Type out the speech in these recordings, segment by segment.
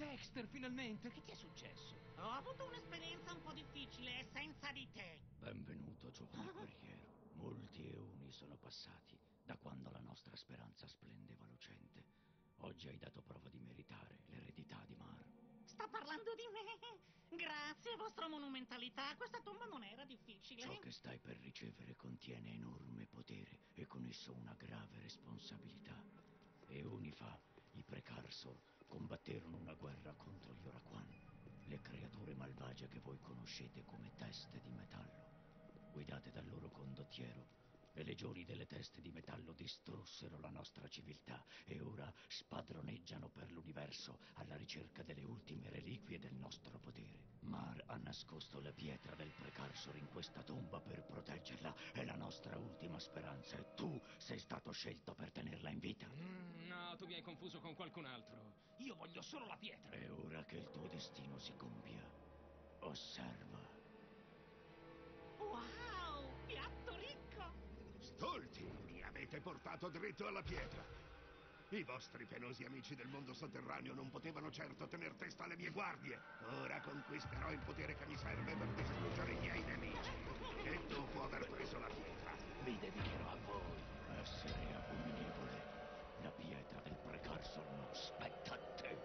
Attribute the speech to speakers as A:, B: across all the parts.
A: Dexter, finalmente! Che ti è successo?
B: Ho avuto un'esperienza un po' difficile senza di te.
C: Benvenuto, giovane guerriero. Molti eoni sono passati da quando la nostra speranza splendeva lucente. Oggi hai dato prova di meritare l'eredità di Mar.
B: Sta parlando di me? Grazie, vostra monumentalità. Questa tomba non era difficile.
C: Ciò che stai per ricevere contiene enorme potere e con esso una grave responsabilità. Eoni fa, i Precursor combatterono una guerra contro gli Oraquan, le creature malvagie che voi conoscete come teste di metallo. Guidate dal loro condottiero, le legioni delle teste di metallo distrussero la nostra civiltà e ora spadroneggiano per l'universo alla ricerca delle ultime reliquie del nostro potere. Mar ha nascosto la pietra del Precursor in questa tomba per proteggerla. È la nostra ultima speranza e tu sei stato scelto per tenerla in vita.
A: No, tu mi hai confuso con qualcun altro. Io voglio solo la pietra.
C: È ora che il tuo destino si compia. Osserva.
B: Wow, piatto ricco.
D: Stolti, mi avete portato dritto alla pietra. I vostri penosi amici del mondo sotterraneo non potevano certo tener testa alle mie guardie. Ora conquisterò il potere che mi serve per distruggere i miei nemici. E dopo aver preso la pietra,
C: Mi dedicherò a voi. Essere abominevole. La pietra del Precursor non spetta a te.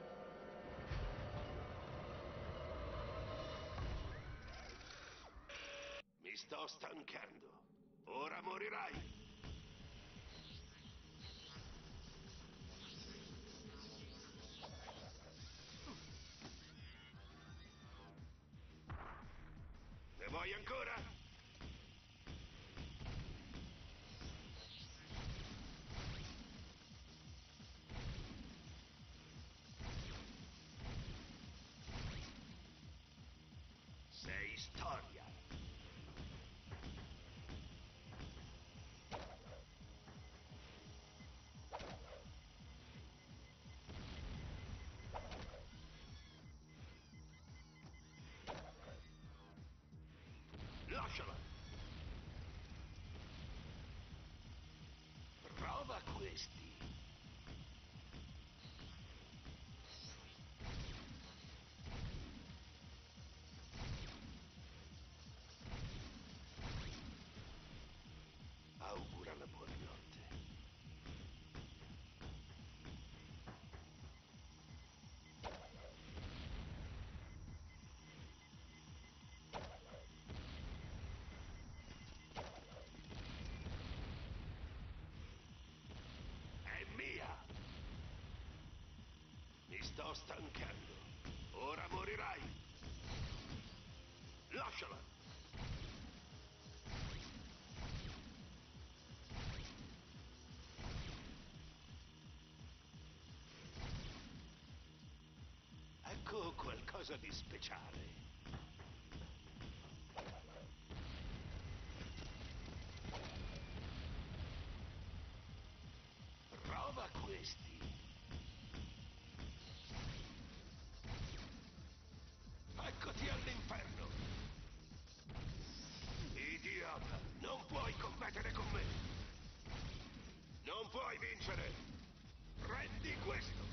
D: mi sto stancando. Ora morirai. Ne vuoi ancora? Sei storia. Lasciala! Prova questi! Augura la buonanotte. È mia! Mi sto stancando. Ora morirai! Lasciala! Ecco qualcosa di speciale. Prova questi. Eccoti all'inferno. Idiota, non puoi combattere con me. Non puoi vincere. Prendi questo.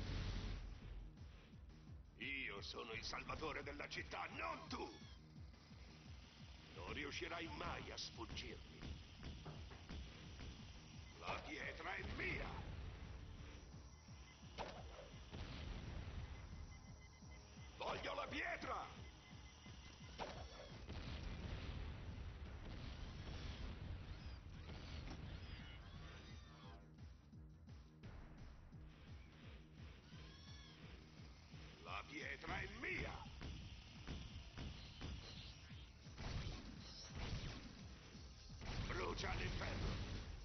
D: Io sono il salvatore della città, non tu! Non riuscirai mai a sfuggirmi. La pietra è mia! Voglio la pietra! La pietra è mia! Brucia all'inferno!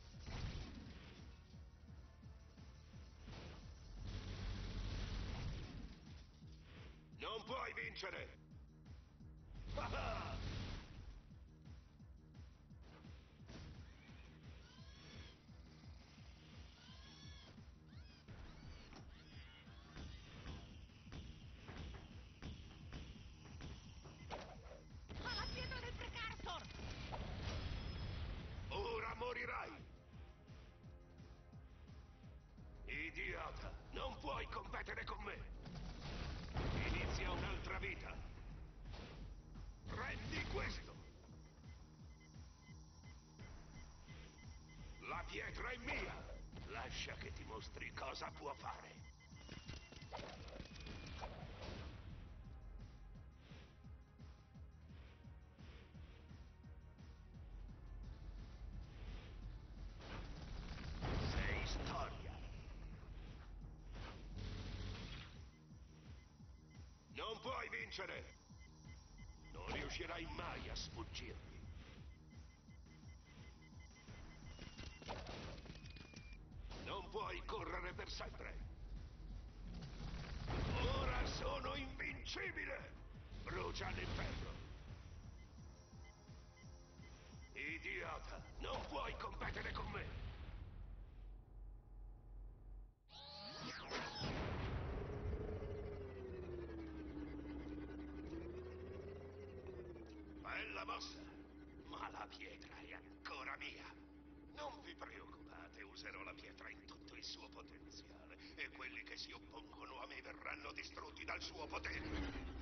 D: Non puoi vincere! Ah!
B: Ma la pietra del Precursor!
D: Ora morirai! Idiota! Non puoi competere con me! pietra è mia! Lascia che ti mostri cosa può fare. Sei storia. Non puoi vincere! Non riuscirai mai a sfuggirmi. Non puoi correre per sempre. Ora sono invincibile! Brucia all'inferno! Idiota! Non puoi competere con me! Bella mossa! Ma la pietra è ancora mia! Non vi preoccupate, userò la pietra in tutto il suo potenziale e quelli che si oppongono a me verranno distrutti dal suo potere.